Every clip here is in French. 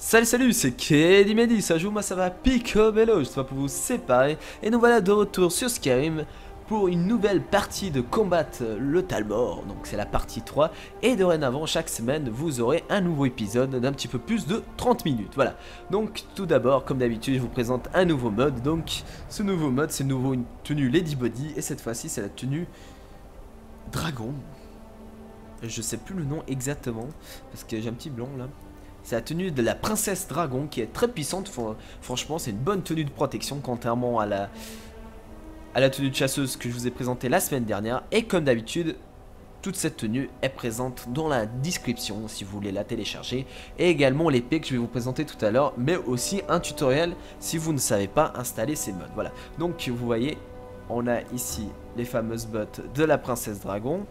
Salut, c'est Kedimedi, ça joue, moi ça va picobello, je suis pour vous séparer. Et nous voilà de retour sur Skyrim pour une nouvelle partie de combattre le Talmor. Donc c'est la partie 3. Et dorénavant, chaque semaine, vous aurez un nouveau épisode d'un petit peu plus de 30 minutes. Voilà. Donc tout d'abord, comme d'habitude, je vous présente un nouveau mode. Donc ce nouveau mode, c'est nouveau une tenue Ladybody. Et cette fois-ci, c'est la tenue Dragon. Je sais plus le nom exactement, parce que j'ai un petit blanc là. C'est la tenue de la princesse dragon qui est très puissante. Franchement, c'est une bonne tenue de protection contrairement à la tenue de chasseuse que je vous ai présentée la semaine dernière. Et comme d'habitude, toute cette tenue est présente dans la description si vous voulez la télécharger. Et également l'épée que je vais vous présenter tout à l'heure, mais aussi un tutoriel si vous ne savez pas installer ces modes. Voilà. Donc vous voyez, on a ici les fameuses bottes de la princesse dragon.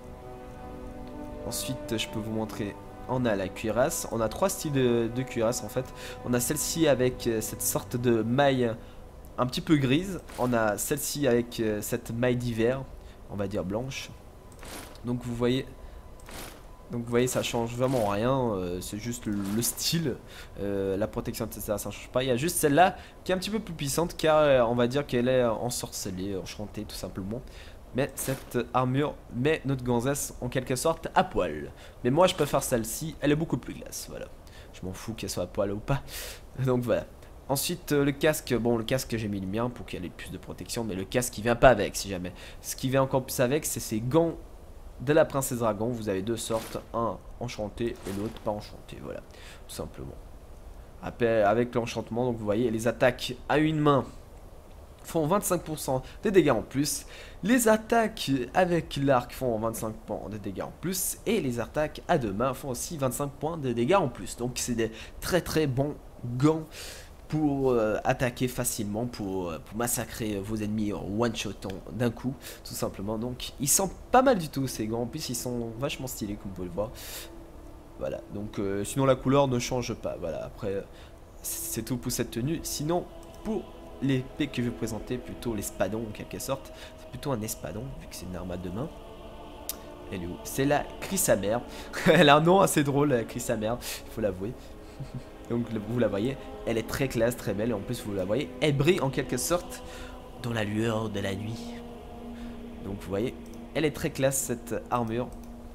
Ensuite, je peux vous montrer. On a la cuirasse, on a trois styles de cuirasse en fait. On a celle-ci avec cette sorte de maille un petit peu grise. On a celle-ci avec cette maille d'hiver, on va dire blanche. Donc vous voyez, ça change vraiment rien, c'est juste le style, la protection etc. ça change pas. Il y a juste celle-là qui est un petit peu plus puissante car on va dire qu'elle est ensorcelée, enchantée tout simplement. Mais cette armure met notre gonzesse en quelque sorte à poil. Mais moi je préfère celle-ci, elle est beaucoup plus glace, voilà. Je m'en fous qu'elle soit à poil ou pas. Donc voilà. Ensuite le casque, bon le casque j'ai mis le mien pour qu'elle ait plus de protection. Mais le casque il vient pas avec si jamais. Ce qui vient encore plus avec c'est ces gants de la princesse dragon. Vous avez deux sortes, un enchanté et l'autre pas enchanté, voilà. Tout simplement. Après, avec l'enchantement, donc vous voyez les attaques à une main font 25% des dégâts en plus. Les attaques avec l'arc font 25 points de dégâts en plus. Et les attaques à deux mains font aussi 25 points de dégâts en plus. Donc c'est des très bons gants pour attaquer facilement, pour massacrer vos ennemis en one-shotant d'un coup, tout simplement. Donc ils sont pas mal du tout ces gants. En plus ils sont vachement stylés comme vous pouvez le voir. Voilà, donc sinon la couleur ne change pas. Voilà, après c'est tout pour cette tenue. Sinon pour l'épée que je vais présenter, plutôt l'espadon en quelque sorte. C'est plutôt un espadon, vu que c'est une arme à deux mains. Elle est où? C'est la Chrysamère. Elle a un nom assez drôle, la Chrysamère, il faut l'avouer. Donc vous la voyez, elle est très classe, très belle. Et en plus vous la voyez, elle brille en quelque sorte dans la lueur de la nuit. Donc vous voyez, elle est très classe cette armure.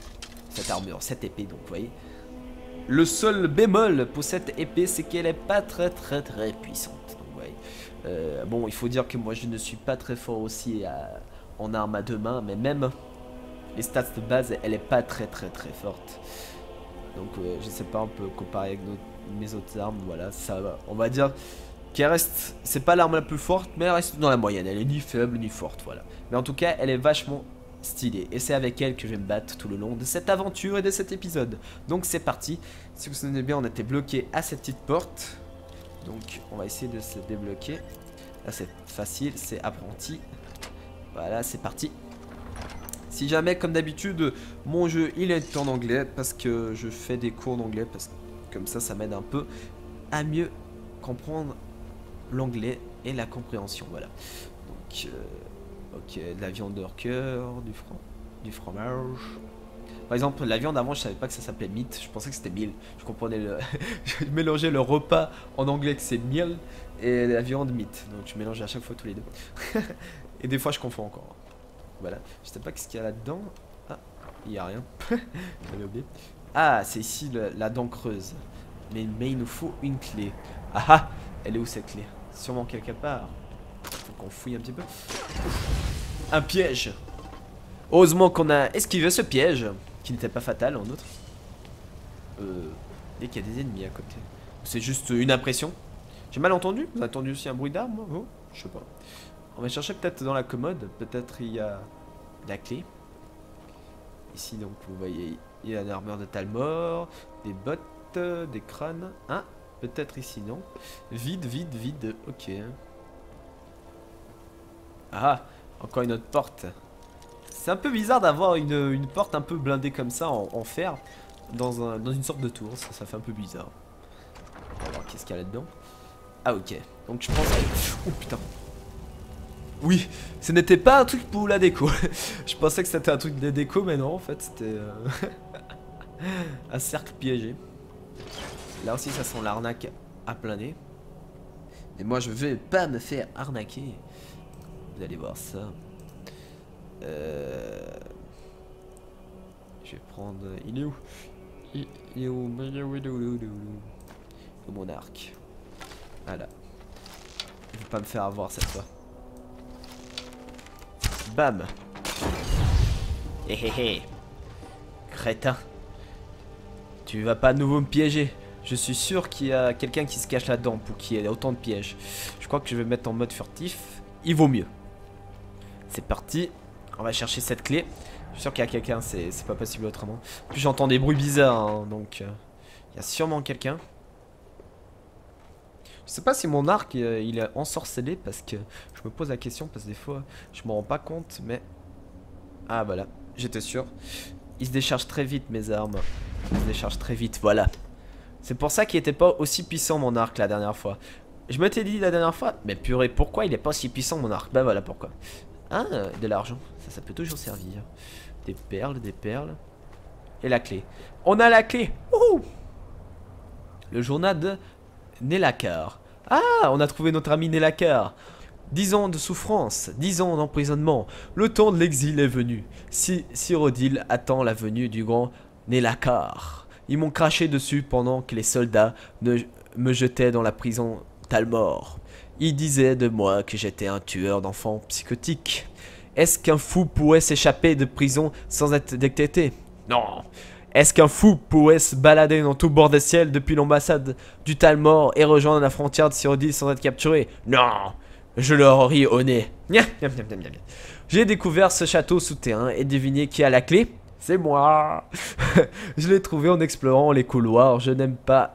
Cette épée, donc vous voyez. Le seul bémol pour cette épée, c'est qu'elle est pas très puissante. Bon, il faut dire que moi je ne suis pas très fort aussi en arme à deux mains, mais même les stats de base, elle est pas très forte. Donc je sais pas, on peut comparer avec mes autres armes, voilà, ça va. On va dire qu'elle reste, c'est pas l'arme la plus forte, mais elle reste dans la moyenne, elle est ni faible ni forte, voilà. Mais en tout cas, elle est vachement stylée, et c'est avec elle que je vais me battre tout le long de cette aventure et de cet épisode. Donc c'est parti, si vous vous souvenez bien, on était bloqué à cette petite porte. Donc on va essayer de se débloquer. Là c'est facile, c'est apprenti. Voilà, c'est parti. Si jamais, comme d'habitude, mon jeu il est en anglais parce que je fais des cours d'anglais, parce que comme ça m'aide un peu à mieux comprendre l'anglais et la compréhension. Voilà. Donc ok, de la viande de cœur, du fromage. Par exemple, la viande avant, je savais pas que ça s'appelait meat, je pensais que c'était meal. Je comprenais le. Je mélangeais le repas en anglais que c'est meal et la viande meat. Donc je mélangeais à chaque fois tous les deux. Et des fois, je confonds encore. Voilà. Je sais pas ce qu'il y a là-dedans. Ah, il y a rien. J'avais oublié. Ah, c'est ici la dent creuse. Mais il nous faut une clé. Ah ah, elle est où cette clé? Sûrement quelque part. Faut qu'on fouille un petit peu. Un piège. Heureusement qu'on a esquivé ce piège, qui n'était pas fatal en outre. Et qu'il y a des ennemis à côté. C'est juste une impression. J'ai mal entendu? Vous avez entendu aussi un bruit d'arme, moi? Oh, je sais pas. On va chercher peut-être dans la commode. Peut-être il y a la clé. Ici donc vous voyez, il y a une armure de Talmor, des bottes, des crânes. Hein? Peut-être ici non. Vide. Ok. Ah, encore une autre porte. C'est un peu bizarre d'avoir une porte un peu blindée comme ça en fer dans une sorte de tour, ça fait un peu bizarre. On va voir qu'est-ce qu'il y a là-dedans. Ah ok, donc je pense que... Oh putain. Oui, ce n'était pas un truc pour la déco. Je pensais que c'était un truc de déco, mais non en fait c'était un cercle piégé. Là aussi, ça sent l'arnaque à plein nez. Mais moi, je veux pas me faire arnaquer. Vous allez voir ça. Je vais prendre... Il est où? Il est où? Il est où? Il est où? Il est où? Mon arc. Voilà. Je vais pas me faire avoir cette fois. Bam. Hé hé hé. Crétin. Tu vas pas à nouveau me piéger. Je suis sûr qu'il y a quelqu'un qui se cache là-dedans pour qu'il y ait autant de pièges. Je crois que je vais mettre en mode furtif. Il vaut mieux. C'est parti. On va chercher cette clé. Je suis sûr qu'il y a quelqu'un, c'est pas possible autrement. En plus j'entends des bruits bizarres, hein, donc il y a sûrement quelqu'un. Je sais pas si mon arc il est ensorcelé parce que je me pose la question parce que des fois je m'en rends pas compte mais... Ah voilà, j'étais sûr. Il se décharge très vite mes armes. Il se décharge très vite, voilà. C'est pour ça qu'il était pas aussi puissant mon arc la dernière fois. Je m'étais dit la dernière fois, mais purée, pourquoi il est pas aussi puissant mon arc? Bah voilà pourquoi. Ah, de l'argent, ça peut toujours servir. Des perles, des perles. Et la clé. On a la clé. Wouhou. Le journal de Nélakar. Ah, on a trouvé notre ami Nélakar. 10 ans de souffrance, 10 ans d'emprisonnement. Le temps de l'exil est venu. Cyrodiil attend la venue du grand Nélakar. Ils m'ont craché dessus pendant que les soldats me jetaient dans la prison Talmor. Ils disaient de moi que j'étais un tueur d'enfants psychotique. Est-ce qu'un fou pourrait s'échapper de prison sans être détecté? Non. Est-ce qu'un fou pourrait se balader dans tout bord des ciels depuis l'ambassade du Talmor et rejoindre la frontière de Cyrodiil sans être capturé? Non. Je leur ris au nez. J'ai découvert ce château souterrain et deviné qui a la clé? C'est moi. Je l'ai trouvé en explorant les couloirs. Je n'aime pas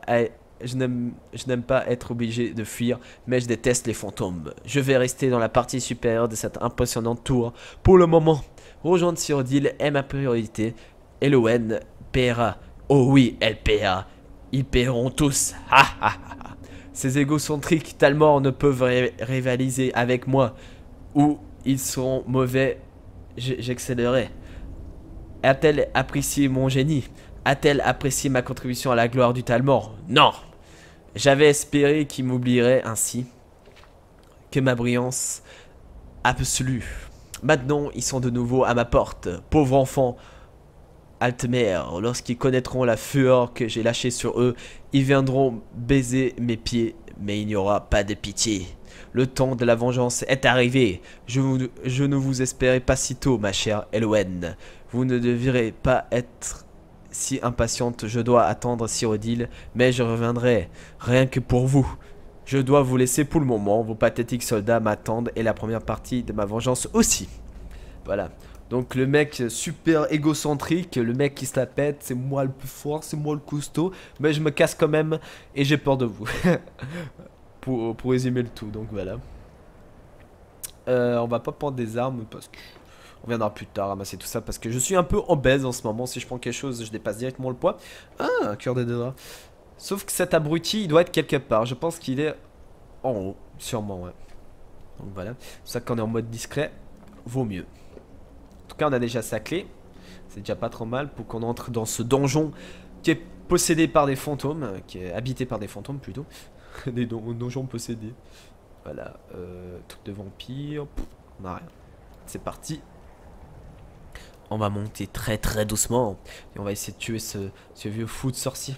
être obligé de fuir, mais je déteste les fantômes. Je vais rester dans la partie supérieure de cette impressionnante tour. Pour le moment, rejoindre Cyrodiil est ma priorité. Elowen paiera. Oh oui, elle paiera. Ils paieront tous. Ha ha ha. Ces égocentriques Talmor ne peuvent rivaliser avec moi. Ou ils seront mauvais. J'excellerai. A-t-elle apprécié mon génie? A-t-elle apprécié ma contribution à la gloire du Talmor? Non. J'avais espéré qu'ils m'oublieraient ainsi que ma brillance absolue. Maintenant, ils sont de nouveau à ma porte. Pauvres enfants Altmer, lorsqu'ils connaîtront la fureur que j'ai lâchée sur eux, ils viendront baiser mes pieds, mais il n'y aura pas de pitié. Le temps de la vengeance est arrivé. Je ne vous espérais pas si tôt, ma chère Elowen. Vous ne devriez pas être si impatiente. Je dois attendre Cyrodiil, mais je reviendrai, rien que pour vous. Je dois vous laisser pour le moment. Vos pathétiques soldats m'attendent et la première partie de ma vengeance aussi. Voilà. Donc le mec super égocentrique, le mec qui se la pète, c'est moi le plus fort, c'est moi le costaud, mais je me casse quand même et j'ai peur de vous. pour résumer le tout, donc voilà. On va pas prendre des armes parce que on viendra plus tard ramasser tout ça parce que je suis un peu obèse en ce moment. Si je prends quelque chose, je dépasse directement le poids. Ah, un cœur de draps. Sauf que cet abruti, il doit être quelque part. Je pense qu'il est en haut, sûrement, ouais. Donc voilà, c'est ça qu'on est en mode discret, vaut mieux. En tout cas, on a déjà sa clé. C'est déjà pas trop mal pour qu'on entre dans ce donjon qui est possédé par des fantômes, qui est habité par des fantômes plutôt. Des donjons possédés. Voilà, truc de vampire. Pff, on a rien. C'est parti. On va monter très très doucement et on va essayer de tuer ce vieux fou de sorcier.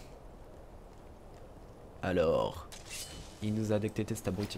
Alors, il nous a détecté cet abruti.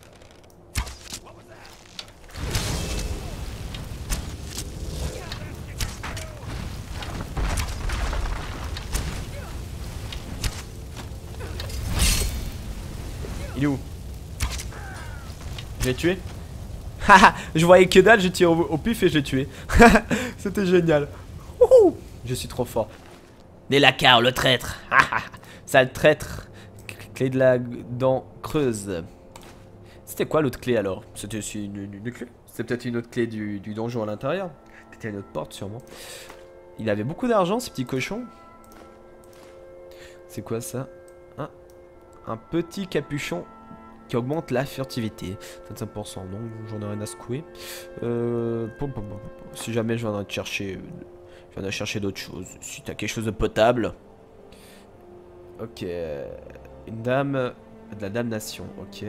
Il est où? Je l'ai tué. Haha, je voyais que dalle, je tire au pif et je l'ai tué. C'était génial. Je suis trop fort. Nélakar, le traître. Sale traître. Clé de la dent creuse. C'était quoi l'autre clé alors? C'était aussi une clé? C'était peut-être une autre clé du donjon à l'intérieur. Peut-être une autre porte sûrement. Il avait beaucoup d'argent ce petit cochon. C'est quoi ça? Un petit capuchon qui augmente la furtivité. 25%, non, j'en ai rien à secouer. Si jamais je viendrai te chercher, chercher d'autres choses. Si t'as quelque chose de potable. Ok. Une dame... De la damnation, ok.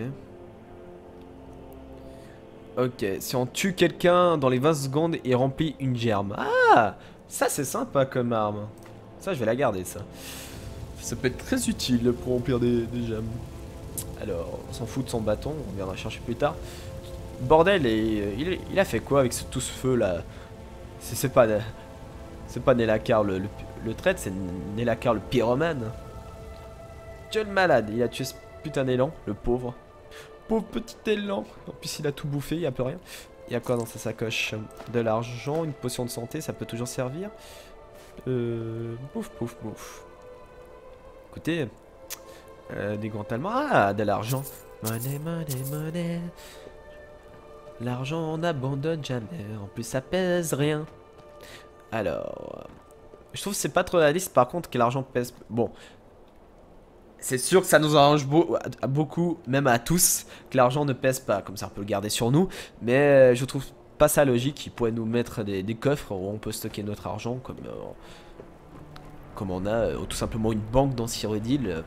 Ok, si on tue quelqu'un dans les 20 secondes et remplit une germe. Ah, ça c'est sympa comme arme. Ça je vais la garder ça. Ça peut être très utile pour remplir des gemmes. Alors, on s'en fout de son bâton, on viendra chercher plus tard. Bordel, et il a fait quoi avec tout ce feu là? C'est pas... C'est pas Nelacar le traître, c'est Nelacar le pyromane. Dieu le malade, il a tué ce putain d'élan, le pauvre. Pauvre petit élan. En plus, il a tout bouffé, il y a plus rien. Il y a quoi dans sa sacoche? De l'argent, une potion de santé, ça peut toujours servir. Pouf, pouf, pouf. Écoutez, des grands allemands. Ah, de l'argent. Money, money, money. L'argent, on n'abandonne jamais. En plus, ça pèse rien. Alors, je trouve que c'est pas trop réaliste par contre que l'argent pèse. Bon, c'est sûr que ça nous arrange beaucoup, même à tous, que l'argent ne pèse pas. Comme ça, on peut le garder sur nous. Mais je trouve pas ça logique. Il pourrait nous mettre des coffres où on peut stocker notre argent, comme on a tout simplement une banque dans Cyrodiil.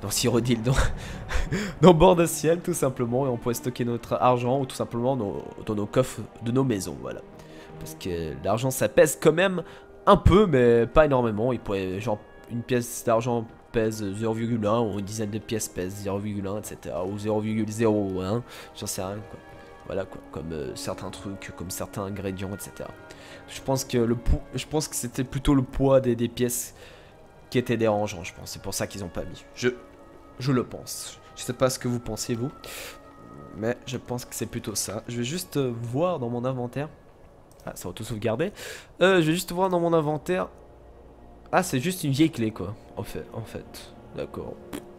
Dans bord de ciel, tout simplement. Et on pourrait stocker notre argent ou tout simplement dans nos coffres de nos maisons. Voilà. Parce que l'argent ça pèse quand même un peu, mais pas énormément. Il pourrait, genre, une pièce d'argent pèse 0,1 ou une dizaine de pièces pèsent 0,1, etc. Ou 0,01, j'en sais rien, quoi. Voilà, quoi. Comme certains trucs, comme certains ingrédients, etc. Je pense que c'était plutôt le poids des pièces qui était dérangeant, je pense. C'est pour ça qu'ils ont pas mis. Je le pense. Je sais pas ce que vous pensez, vous. Mais je pense que c'est plutôt ça. Je vais juste voir dans mon inventaire. Ah, ça va tout sauvegarder. Je vais juste voir dans mon inventaire. Ah, c'est juste une vieille clé, quoi. En fait. D'accord.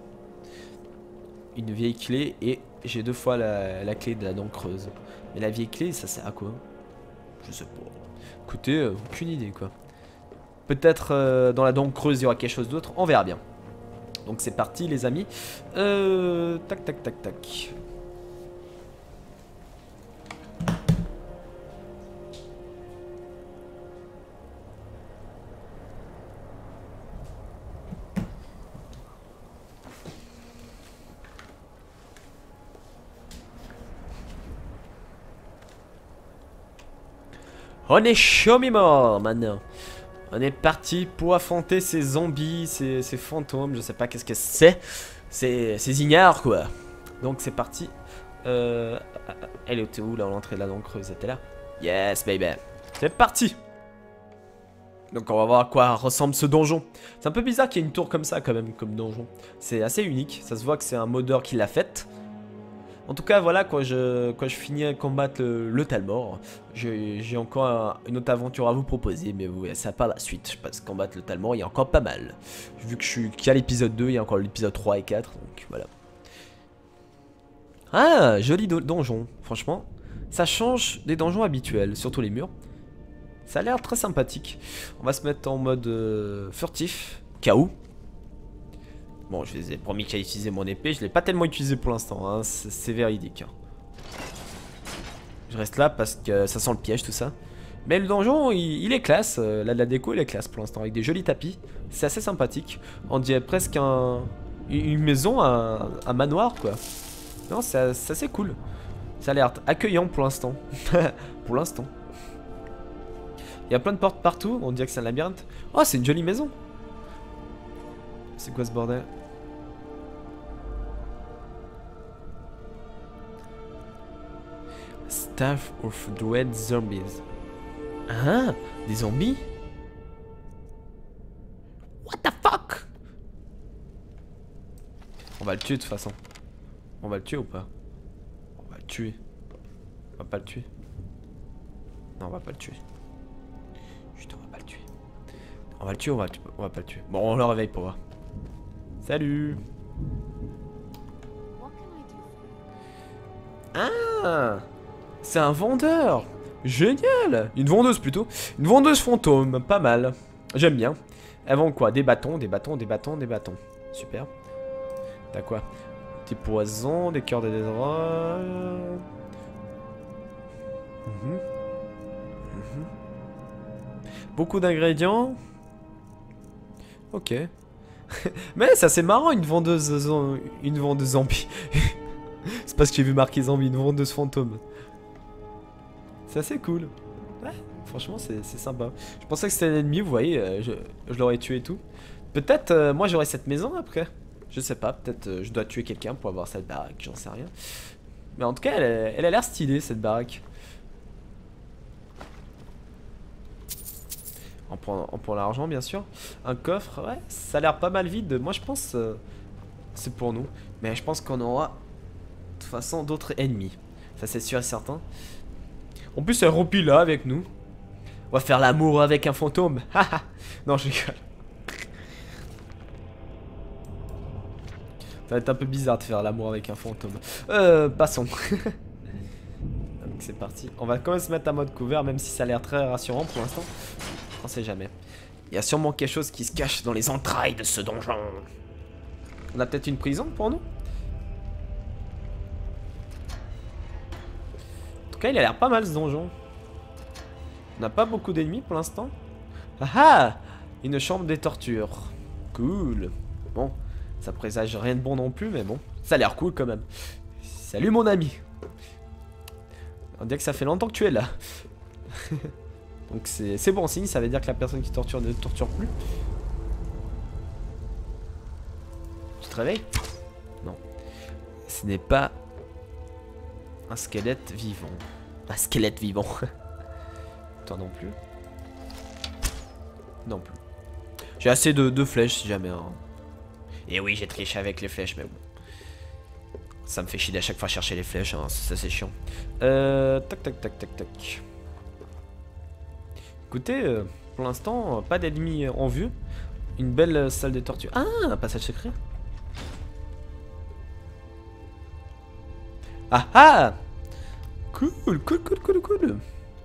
Une vieille clé et j'ai 2 fois la clé de la dent creuse. Mais la vieille clé, ça sert à quoi? Je sais pas. Écoutez, aucune idée, quoi. Peut-être dans la dent creuse, il y aura quelque chose d'autre. On verra bien. Donc c'est parti, les amis. Tac, tac, tac, tac. On est chaud mort maintenant. On est parti pour affronter ces zombies, ces fantômes, je sais pas qu'est-ce que c'est. Ces ignares quoi. Donc c'est parti. Elle était où là, l'entrée de la dent creuse? Elle était là. Yes baby. C'est parti. Donc on va voir à quoi ressemble ce donjon. C'est un peu bizarre qu'il y ait une tour comme ça quand même, comme donjon. C'est assez unique, ça se voit que c'est un modeur qui l'a faite. En tout cas, voilà, quand je finis à combattre le Talmor, j'ai encore une autre aventure à vous proposer, mais vous verrez ça par la suite, parce que combattre le Talmor, il y a encore pas mal. Vu que je suis qu'à l'épisode 2, il y a encore l'épisode 3 et 4, donc voilà. Ah, joli donjon, franchement. Ça change des donjons habituels, surtout les murs. Ça a l'air très sympathique. On va se mettre en mode furtif, cas où. Bon, je les ai promis qu'à utiliser mon épée. Je l'ai pas tellement utilisé pour l'instant, hein. C'est véridique. Hein. Je reste là parce que ça sent le piège, tout ça. Mais le donjon, il est classe. La déco, il est classe pour l'instant, avec des jolis tapis. C'est assez sympathique. On dirait presque une maison, un manoir, quoi. Non, c'est assez cool. Ça a l'air accueillant pour l'instant. Pour l'instant. Il y a plein de portes partout. On dirait que c'est un labyrinthe. Oh, c'est une jolie maison. C'est quoi ce bordel? Staff of Dread Zombies. Ah, des zombies? What the fuck? On va le tuer de toute façon. On va le tuer ou pas? On va le tuer. On va pas le tuer. Non, on va pas le tuer. Putain, on va pas le tuer. On va le tuer ou on va pas le tuer? Bon, on le réveille pour voir. Salut. Ah, c'est un vendeur. Génial. Une vendeuse plutôt. Une vendeuse fantôme, pas mal. J'aime bien. Elle vend quoi? Des bâtons, des bâtons, des bâtons, des bâtons. Super. T'as quoi? Des poisons, des cœurs de désordre. Beaucoup d'ingrédients. Ok. Mais ça c'est marrant, une vendeuse zombie. C'est parce que j'ai vu marqué zombie, une vendeuse fantôme. C'est assez cool. Ouais, franchement c'est sympa. Je pensais que c'était un ennemi, vous voyez, je l'aurais tué et tout. Peut-être moi j'aurai cette maison après. Je sais pas, peut-être je dois tuer quelqu'un pour avoir cette baraque, j'en sais rien. Mais en tout cas elle a l'air stylée cette baraque. On prend l'argent bien sûr. Un coffre, ouais, ça a l'air pas mal vide. Moi je pense c'est pour nous. Mais je pense qu'on aura de toute façon d'autres ennemis. Ça c'est sûr et certain. En plus elle roupille là avec nous. On va faire l'amour avec un fantôme. Non je rigole. Ça va être un peu bizarre de faire l'amour avec un fantôme. Passons. Donc c'est parti. On va quand même se mettre en mode couvert même si ça a l'air très rassurant pour l'instant. On sait jamais. Il y a sûrement quelque chose qui se cache dans les entrailles de ce donjon. On a peut-être une prison pour nous? En tout cas, il a l'air pas mal ce donjon. On n'a pas beaucoup d'ennemis pour l'instant. Ah ah! Une chambre des tortures. Cool. Bon, ça présage rien de bon non plus, mais bon. Ça a l'air cool quand même. Salut mon ami. On dirait que ça fait longtemps que tu es là. Donc c'est bon signe, ça veut dire que la personne qui torture ne torture plus. Tu te réveilles? Non. Ce n'est pas un squelette vivant. Un squelette vivant. Toi non plus. Non plus. J'ai assez de flèches si jamais. Hein. Et oui, j'ai triché avec les flèches, mais bon. Ça me fait chier d'à chaque fois chercher les flèches, hein. Ça c'est chiant. Tac tac tac tac tac. Écoutez, pour l'instant, pas d'ennemis en vue. Une belle salle de torture. Ah, un passage secret. Ah ah! Cool, cool, cool, cool, cool.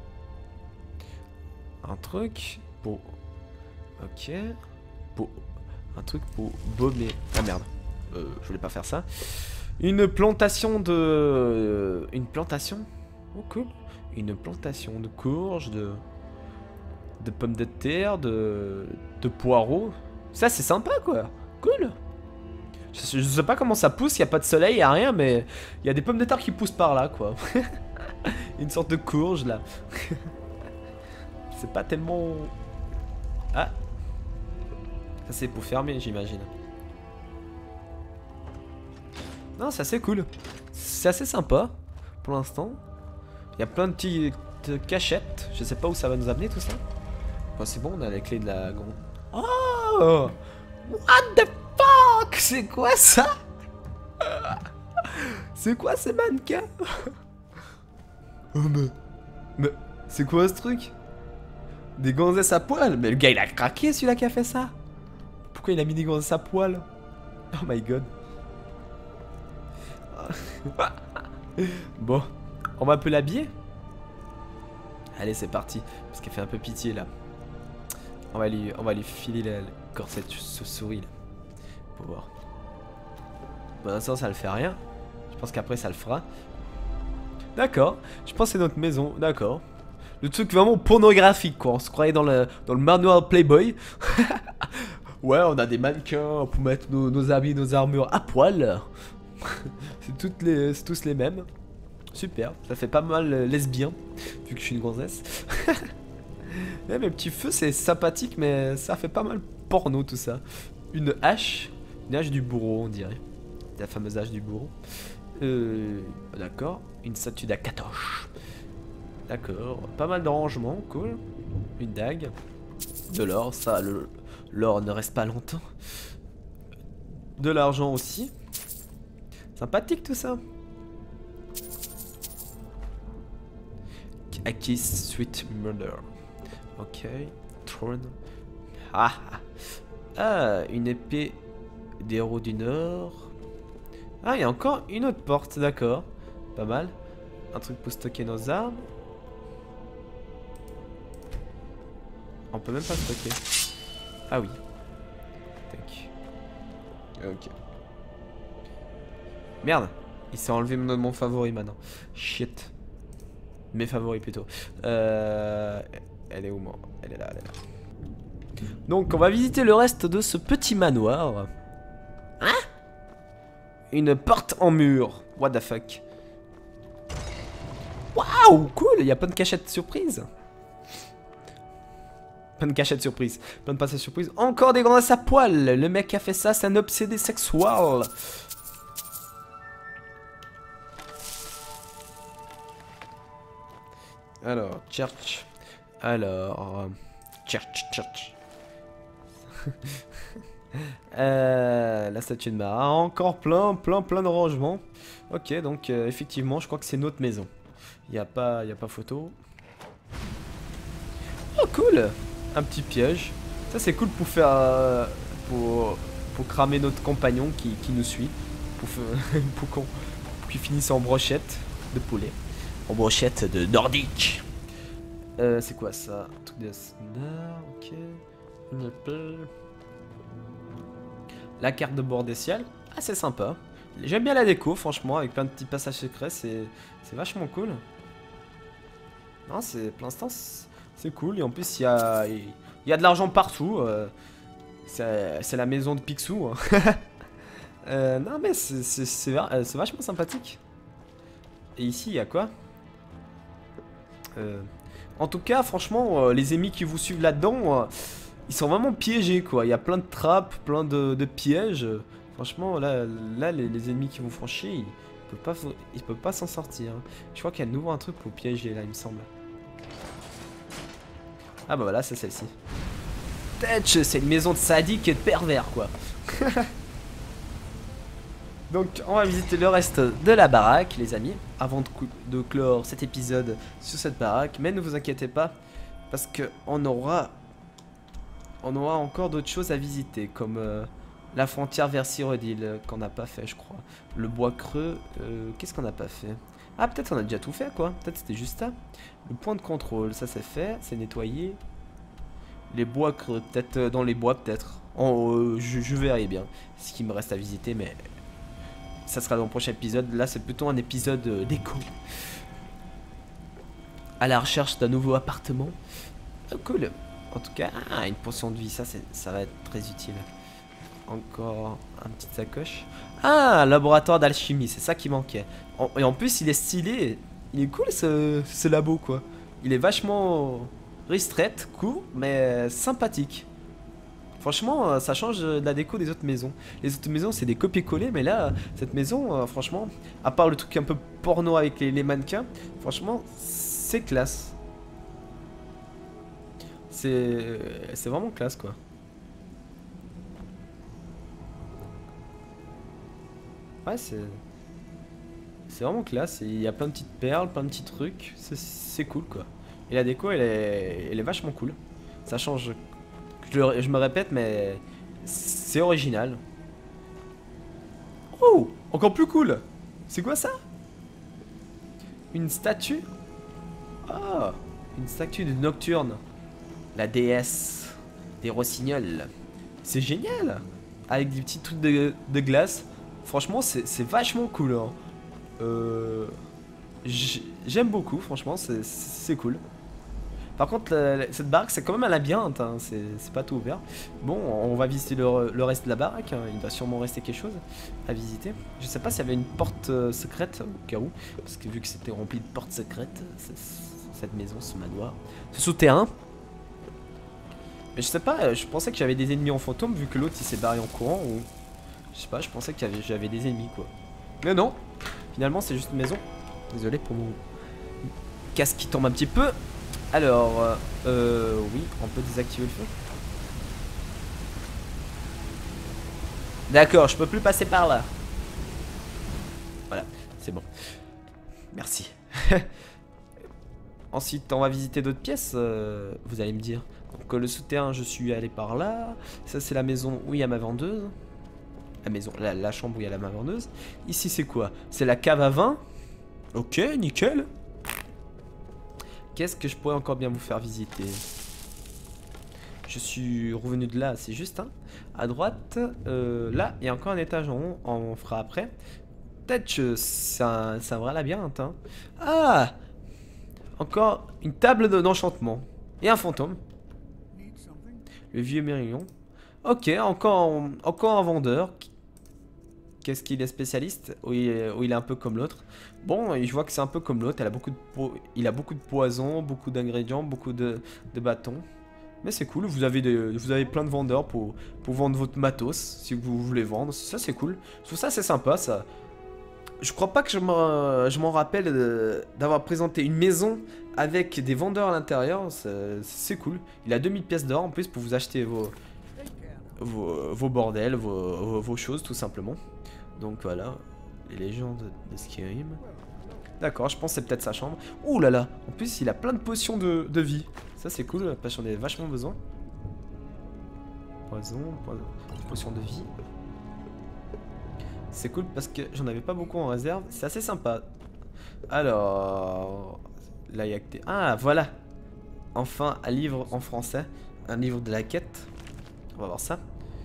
Un truc pour... Ok. Pour... Un truc pour baumer... Ah merde. Je voulais pas faire ça. Une plantation de... Une plantation? Oh cool. Une plantation de courges, de pommes de terre, de poireaux. Ça c'est sympa quoi. Cool. Je sais pas comment ça pousse, il y a pas de soleil, y a rien, mais il y a des pommes de terre qui poussent par là quoi. Une sorte de courge là. C'est pas tellement... Ah. Ça c'est pour fermer j'imagine. Non, c'est assez cool. C'est assez sympa pour l'instant. Il y a plein de petites cachettes. Je sais pas où ça va nous amener tout ça. Bon, c'est bon, on a la clé de la... Oh! What the fuck? C'est quoi ça? C'est quoi ces mannequins? Oh mais c'est quoi ce truc? Des gonzesses à poil? Mais le gars il a craqué celui-là qui a fait ça. Pourquoi il a mis des gonzesses à poil? Oh my god. Bon, on va un peu l'habiller. Allez c'est parti. Parce qu'elle fait un peu pitié là. On va lui filer le corset de souris là. Pour voir. Pour l'instant ça le fait rien. Je pense qu'après ça le fera. D'accord. Je pense que c'est notre maison. D'accord. Le truc vraiment pornographique quoi. On se croyait dans le manoir Playboy. Ouais on a des mannequins pour mettre nos habits, nos armures à poil. C'est tous les mêmes. Super. Ça fait pas mal lesbien. Vu que je suis une gonzesse. Ouais, mes petits feux c'est sympathique mais ça fait pas mal porno tout ça. Une hache du bourreau on dirait. La fameuse hache du bourreau. D'accord. Une statue d'Akatosh. D'accord. Pas mal de rangements, cool. Une dague. De l'or, ça l'or ne reste pas longtemps. De l'argent aussi. Sympathique tout ça. Aki's Sweet Murder. Ok. Throne. Ah. Ah, une épée des héros du Nord. Ah, il y a encore une autre porte, d'accord. Pas mal. Un truc pour stocker nos armes. On peut même pas stocker. Ah oui. Tac. Ok. Merde. Il s'est enlevé mon favori maintenant. Shit. Mes favoris plutôt. Elle est où moi? Elle est là, elle est là. Donc on va visiter le reste de ce petit manoir. Hein? Une porte en mur. What the fuck? Waouh, cool, il y a plein de cachettes surprises. Plein de cachettes surprises, plein de passages surprises. Encore des grenades à poil. Le mec qui a fait ça, c'est un obsédé sexuel. Alors, church. Alors, church. La statue de Mara. Encore plein de rangements. Ok, donc effectivement, je crois que c'est notre maison. Il n'y a pas photo. Oh, cool. Un petit piège. Ça, c'est cool pour faire... pour cramer notre compagnon qui nous suit. Pour qu'il finisse en brochette de poulet. En brochette de nordique. C'est quoi ça? Truc de ok. Une pelle. La carte de bord des ciels. Ah, c'est sympa. J'aime bien la déco, franchement, avec plein de petits passages secrets. C'est vachement cool. Non, pour l'instant, c'est cool. Et en plus, il y a de l'argent partout. C'est la maison de Picsou. Non, mais c'est vachement sympathique. Et ici, il y a quoi? En tout cas, franchement, les ennemis qui vous suivent là-dedans, ils sont vraiment piégés, quoi. Il y a plein de trappes, plein de pièges. Franchement, là les ennemis qui vous font chier, ils peuvent pas s'en sortir. Je crois qu'il y a de nouveau un truc pour piéger, là, il me semble. Ah bah voilà, c'est celle-ci. Tetch, c'est une maison de sadique et de pervers, quoi. Donc on va visiter le reste de la baraque, les amis, avant de clore cet épisode sur cette baraque. Mais ne vous inquiétez pas, parce que on aura encore d'autres choses à visiter, comme la frontière vers Cyrodiil, qu'on n'a pas fait, je crois. Le bois creux, qu'est-ce qu'on n'a pas fait? Ah, peut-être on a déjà tout fait, quoi. Peut-être c'était juste ça. Le point de contrôle, ça c'est fait, c'est nettoyé. Les bois creux, peut-être dans les bois, peut-être. Je verrai bien ce qu'il me reste à visiter, mais ça sera dans le prochain épisode. Là, c'est plutôt un épisode déco. À la recherche d'un nouveau appartement. Oh, cool. En tout cas, une potion de vie, ça va être très utile. Encore un petit sacoche. Ah, un laboratoire d'alchimie, c'est ça qui manquait. Et en plus, il est stylé. Il est cool ce labo, quoi. Il est vachement restret, court, mais sympathique. Franchement, ça change de la déco des autres maisons. Les autres maisons, c'est des copier-coller, mais là, cette maison, franchement, à part le truc un peu porno avec les mannequins, franchement, c'est classe. C'est vraiment classe, quoi. Ouais, c'est vraiment classe. Il y a plein de petites perles, plein de petits trucs. C'est cool, quoi. Et la déco, elle est vachement cool. Ça change. Je me répète, mais c'est original. Oh, encore plus cool. C'est quoi ça? Une statue? Ah, une statue de Nocturne. La déesse des rossignols. C'est génial. Avec des petits trucs de glace. Franchement, c'est vachement cool. Hein. J'aime beaucoup, franchement, c'est cool. Par contre, cette baraque, c'est quand même un labyrinthe, hein. C'est pas tout ouvert. Bon, on va visiter le reste de la baraque, hein. Il va sûrement rester quelque chose à visiter. Je sais pas s'il y avait une porte secrète, au cas où. Parce que vu que c'était rempli de portes secrètes, cette maison, ce manoir, ce souterrain. Mais je sais pas, je pensais que j'avais des ennemis en fantôme, vu que l'autre il s'est barré en courant, ou... Je sais pas, je pensais que j'avais des ennemis, quoi. Mais non, finalement c'est juste une maison. Désolé pour mon casque qui tombe un petit peu. Alors, oui, on peut désactiver le feu. D'accord, je peux plus passer par là. Voilà, c'est bon. Merci. Ensuite, on va visiter d'autres pièces, vous allez me dire. Donc, le souterrain, je suis allé par là. Ça, c'est la maison où il y a ma vendeuse. La maison, la chambre où il y a ma vendeuse. Ici, c'est quoi? C'est la cave à vin. Ok, nickel. Qu'est-ce que je pourrais encore bien vous faire visiter? Je suis revenu de là, c'est juste, hein. À droite, là, il y a encore un étage en haut, on fera après. Peut-être que c'est un vrai labyrinthe, hein. Ah! Encore une table d'enchantement. Et un fantôme. Le vieux Mérillon. Ok, encore un vendeur. Qu'est-ce qu'il est spécialiste? Ou il est un peu comme l'autre. Bon, je vois que c'est un peu comme l'autre. Il a beaucoup de poison, beaucoup d'ingrédients, beaucoup de bâtons. Mais c'est cool, vous avez plein de vendeurs pour vendre votre matos, si vous voulez vendre. Ça c'est cool. Je trouve ça c'est sympa, ça. Je crois pas que je m'en rappelle d'avoir présenté une maison avec des vendeurs à l'intérieur. C'est cool. Il a 2000 pièces d'or en plus pour vous acheter vos bordels, vos choses tout simplement. Donc voilà, les légendes de Skyrim. D'accord, je pense que c'est peut-être sa chambre. Ouh là là, en plus il a plein de potions de vie. Ça c'est cool, parce que j'en ai vachement besoin. Poison, potion de vie. C'est cool parce que j'en avais pas beaucoup en réserve. C'est assez sympa. Alors... Là il y a que des... Ah voilà. Enfin un livre en français. Un livre de la quête. On va voir ça.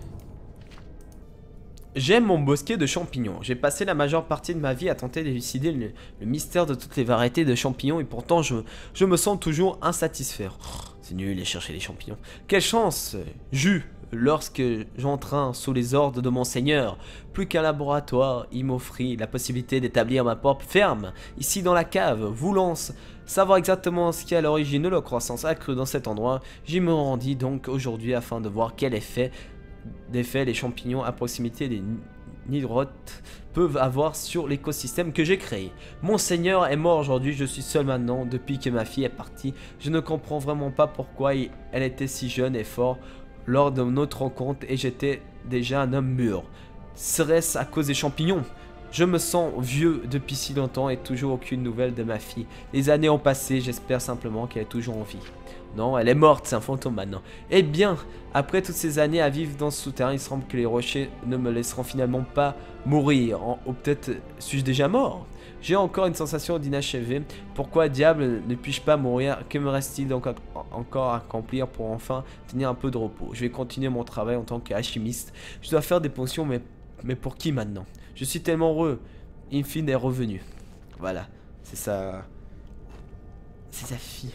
J'aime mon bosquet de champignons. J'ai passé la majeure partie de ma vie à tenter d'élucider le mystère de toutes les variétés de champignons et pourtant je me sens toujours insatisfait. Oh, c'est nul de chercher les champignons. Quelle chance j'eus lorsque j'entrais sous les ordres de mon seigneur. Plus qu'un laboratoire, il m'offrit la possibilité d'établir ma propre ferme ici dans la cave. Voulant savoir exactement ce qui est à l'origine de la croissance accrue dans cet endroit, j'y me rendis donc aujourd'hui afin de voir quel effet les champignons à proximité des nidrotes peuvent avoir sur l'écosystème que j'ai créé. Mon seigneur est mort aujourd'hui, je suis seul maintenant depuis que ma fille est partie. Je ne comprends vraiment pas pourquoi elle était si jeune et fort lors de notre rencontre et j'étais déjà un homme mûr. Serait-ce à cause des champignons? Je me sens vieux depuis si longtemps et toujours aucune nouvelle de ma fille. Les années ont passé, j'espère simplement qu'elle est toujours en vie. Non, elle est morte, c'est un fantôme maintenant. Eh bien, après toutes ces années à vivre dans ce souterrain, il semble que les rochers ne me laisseront finalement pas mourir. Ou peut-être suis-je déjà mort? J'ai encore une sensation d'inachevé. Pourquoi diable ne puis-je pas mourir? Que me reste-t-il donc encore à accomplir pour enfin tenir un peu de repos? Je vais continuer mon travail en tant qu'alchimiste. Je dois faire des potions, mais pour qui maintenant? Je suis tellement heureux. Infine est revenu. Voilà, c'est ça. C'est sa fille.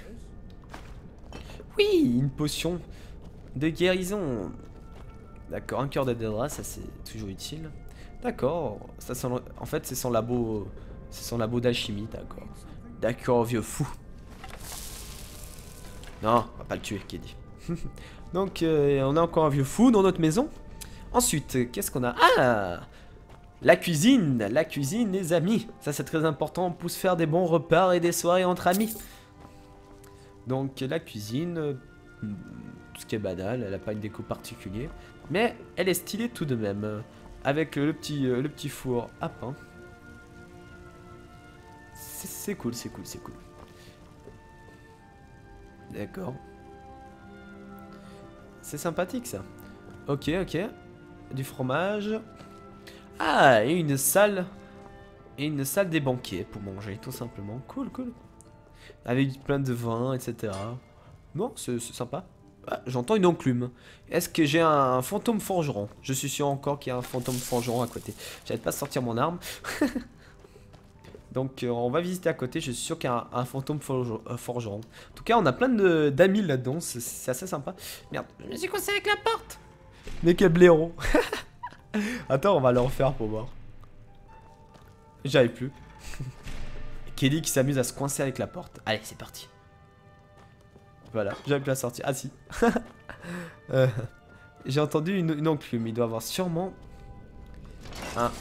Oui, une potion de guérison. D'accord, un cœur de Dedra, ça c'est toujours utile. D'accord, ça sent... en fait c'est son labo d'alchimie, d'accord. D'accord, vieux fou. Non, on va pas le tuer, Kedi. Donc on a encore un vieux fou dans notre maison. Ensuite, qu'est-ce qu'on a? Ah, la cuisine, les amis. Ça c'est très important pour se faire des bons repas et des soirées entre amis. Donc la cuisine, tout ce qui est banal, elle n'a pas une déco particulière, mais elle est stylée tout de même, avec le petit four à pain. C'est cool, c'est cool, c'est cool. D'accord. C'est sympathique ça. Ok, ok. Du fromage. Ah, et une salle. Et une salle des banquets pour manger, tout simplement. Cool, cool. Avec plein de vin, etc. Non, c'est sympa. Ah, j'entends une enclume. Est-ce que j'ai un fantôme forgeron? Je suis sûr encore qu'il y a un fantôme forgeron à côté. J'arrête pas de sortir mon arme. Donc on va visiter à côté. Je suis sûr qu'il y a un fantôme forgeron. En tout cas, on a plein d'amis là-dedans. C'est assez sympa. Merde, je me suis coincé avec la porte. Mais quel blaireau. Attends, on va le refaire pour voir. J'arrive plus. Kelly qui s'amuse à se coincer avec la porte. Allez, c'est parti. Voilà, j'avais plus la sortie. Ah si. J'ai entendu une enclume. Il doit avoir sûrement un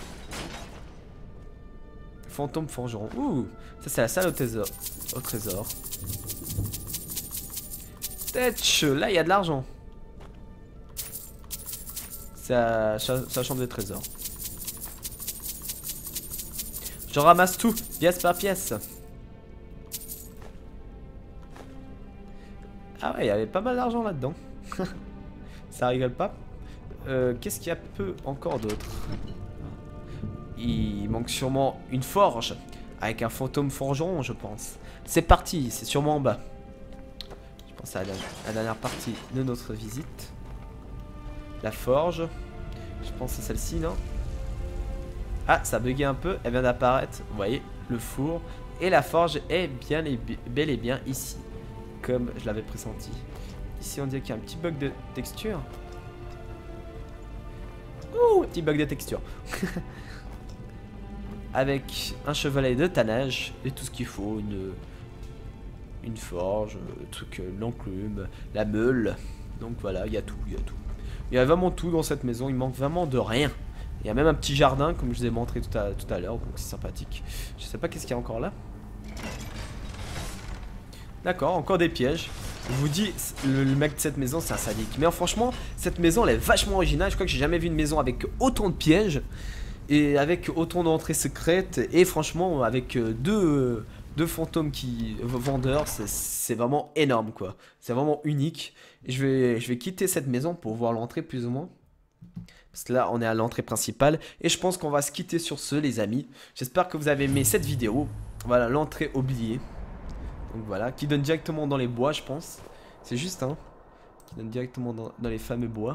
fantôme forgeron. Ouh, ça c'est la salle au trésor. Tetch, là il y a de l'argent. C'est sa chambre de trésor. Je ramasse tout, pièce par pièce. Ah ouais, il y avait pas mal d'argent là-dedans. Ça rigole pas. Qu'est-ce qu'il y a peu encore d'autre? Il manque sûrement une forge. Avec un fantôme forgeron, je pense. C'est parti, c'est sûrement en bas. Je pense à la dernière partie de notre visite. La forge. Je pense à celle-ci, non? Ah, ça a bugué un peu, elle vient d'apparaître. Vous voyez, le four. Et la forge est bel et bien ici. Comme je l'avais pressenti. Ici on dirait qu'il y a un petit bug de texture. Ouh, petit bug de texture. Avec un chevalet de tannage et tout ce qu'il faut, une forge, truc, l'enclume, la meule. Donc voilà, il y a tout, il y a tout. Il y a vraiment tout dans cette maison, il manque vraiment de rien. Il y a même un petit jardin comme je vous ai montré tout à l'heure, donc c'est sympathique. Je sais pas qu'est-ce qu'il y a encore là. D'accord, encore des pièges. Je vous dis, le mec de cette maison c'est un sadique. Mais franchement, cette maison elle est vachement originale. Je crois que j'ai jamais vu une maison avec autant de pièges. Et avec autant d'entrées secrètes. Et franchement, avec deux fantômes vendeurs, c'est vraiment énorme quoi. C'est vraiment unique. Et je vais quitter cette maison pour voir l'entrée plus ou moins. Parce que là on est à l'entrée principale. Et je pense qu'on va se quitter sur ce les amis. J'espère que vous avez aimé cette vidéo. Voilà l'entrée oubliée. Donc voilà, qui donne directement dans les bois je pense. C'est juste hein. Qui donne directement dans les fameux bois.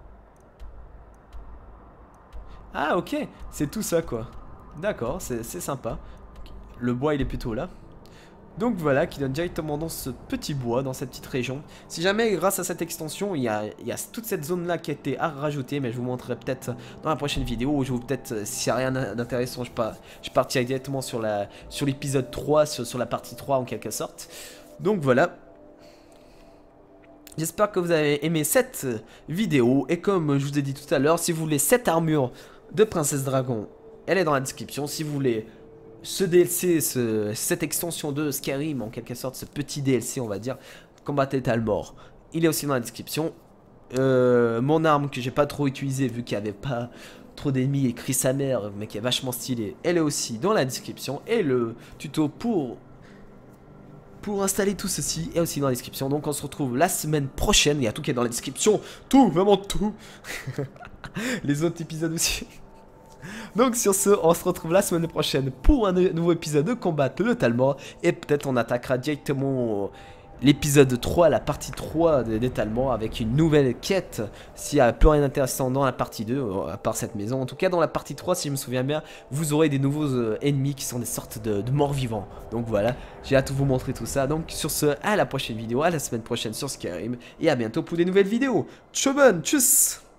Ah ok, c'est tout ça quoi. D'accord, c'est sympa. Le bois il est plutôt là. Donc voilà, qui donne directement dans ce petit bois, dans cette petite région. Si jamais grâce à cette extension, il y a toute cette zone là qui a été rajoutée. Mais je vous montrerai peut-être dans la prochaine vidéo. Ou je vous peut-être, s'il n'y a rien d'intéressant, je partirai directement sur l'épisode 3, sur la partie 3 en quelque sorte. Donc voilà. J'espère que vous avez aimé cette vidéo. Et comme je vous ai dit tout à l'heure, si vous voulez cette armure de Princesse Dragon, elle est dans la description. Si vous voulez ce DLC, cette extension de Skyrim, en quelque sorte, ce petit DLC, on va dire, combattre Talmor, il est aussi dans la description. Mon arme que j'ai pas trop utilisée, vu qu'il n'y avait pas trop d'ennemis, écrit sa mère, mais qui est vachement stylée, elle est aussi dans la description. Et le tuto pour installer tout ceci est aussi dans la description. Donc on se retrouve la semaine prochaine. Il y a tout qui est dans la description. Tout, vraiment tout. Les autres épisodes aussi. Donc sur ce, on se retrouve la semaine prochaine pour un nouveau épisode de Combattre le Talmor. Et peut-être on attaquera directement l'épisode 3, la partie 3 des Talmor avec une nouvelle quête. S'il n'y a plus rien d'intéressant dans la partie 2, à part cette maison. En tout cas dans la partie 3, si je me souviens bien, vous aurez des nouveaux ennemis qui sont des sortes de morts vivants. Donc voilà, j'ai hâte de vous montrer tout ça. Donc sur ce, à la prochaine vidéo, à la semaine prochaine sur Skyrim. Et à bientôt pour des nouvelles vidéos. Tchau, tchuss.